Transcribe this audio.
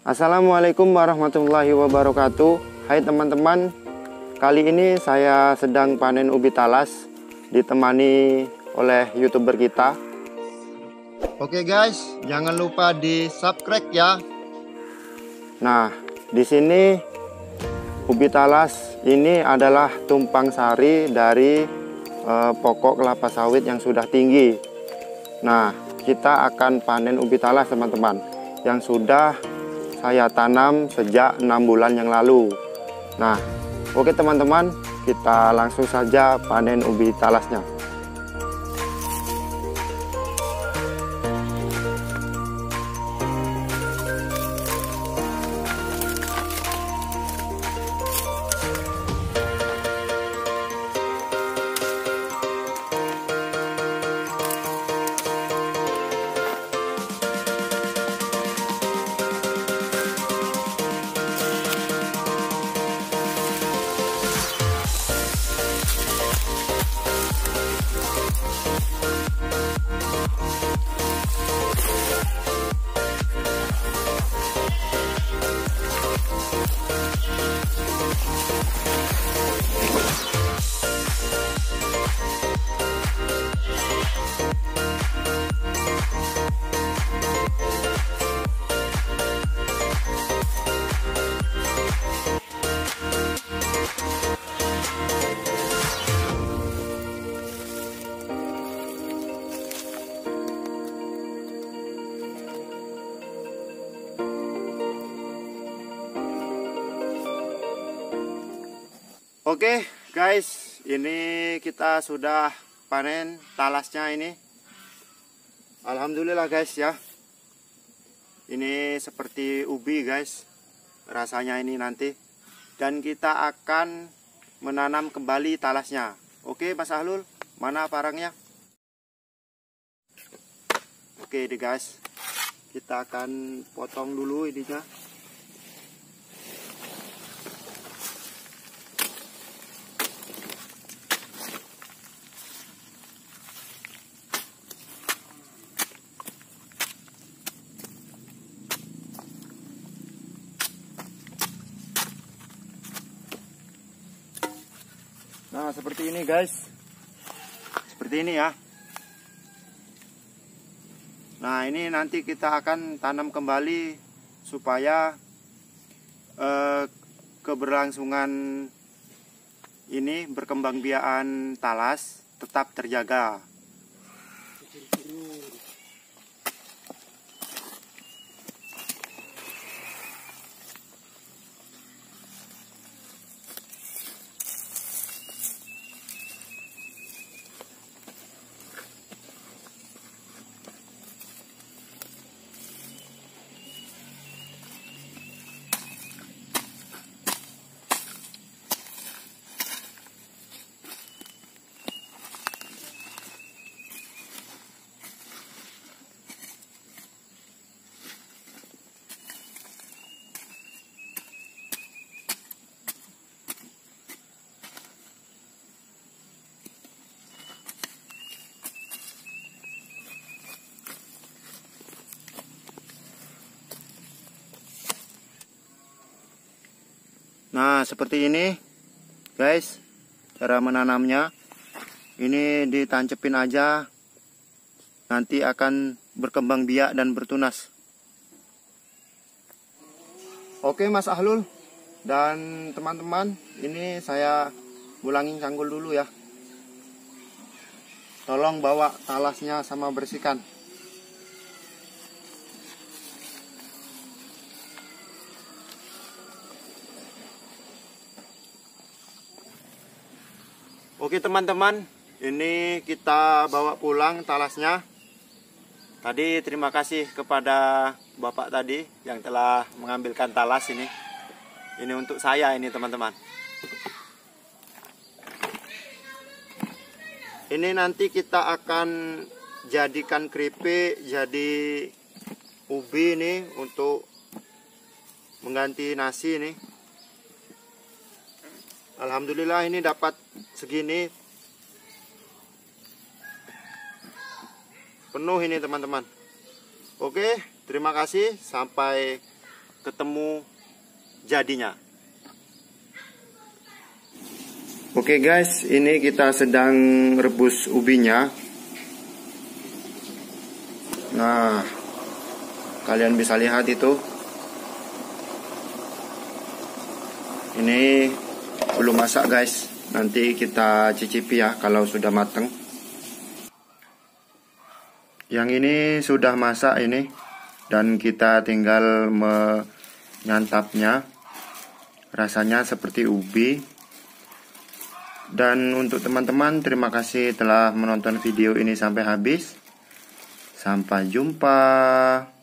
Assalamualaikum warahmatullahi wabarakatuh. Hai teman-teman, kali ini saya sedang panen ubi talas ditemani oleh YouTuber kita. Oke guys, jangan lupa di subscribe ya. Nah, di sini ubi talas ini adalah tumpang sari dari pokok kelapa sawit yang sudah tinggi. Nah, kita akan panen ubi talas teman-teman yang sudah saya tanam sejak 6 bulan yang lalu. Nah, oke teman-teman, kita langsung saja panen ubi talasnya. Oke guys, ini kita sudah panen talasnya ini. Alhamdulillah guys ya. Ini seperti ubi guys, rasanya ini nanti. Dan kita akan menanam kembali talasnya. Oke Mas Ahlul, mana parangnya? Oke deh guys, kita akan potong dulu ininya. Nah, seperti ini guys. Seperti ini ya. Nah, ini nanti kita akan tanam kembali supaya keberlangsungan ini berkembangbiakan talas tetap terjaga. Nah, seperti ini guys cara menanamnya. Ini ditancepin aja, nanti akan berkembang biak dan bertunas. Oke Mas Ahlul dan teman-teman, ini saya ulangin canggul dulu ya. Tolong bawa talasnya sama bersihkan. Oke teman-teman, ini kita bawa pulang talasnya. Tadi terima kasih kepada Bapak tadi yang telah mengambilkan talas ini. Ini untuk saya ini teman-teman. Ini nanti kita akan jadikan keripik, jadi ubi ini untuk mengganti nasi ini. Alhamdulillah ini dapat segini penuh ini teman-teman. Oke, terima kasih, sampai ketemu jadinya. Oke guys, ini kita sedang rebus ubinya. Nah, kalian bisa lihat itu. Ini belum masak guys. Nanti kita cicipi ya kalau sudah mateng. Yang ini sudah masak ini. Dan kita tinggal menyantapnya. Rasanya seperti ubi. Dan untuk teman-teman, terima kasih telah menonton video ini sampai habis. Sampai jumpa.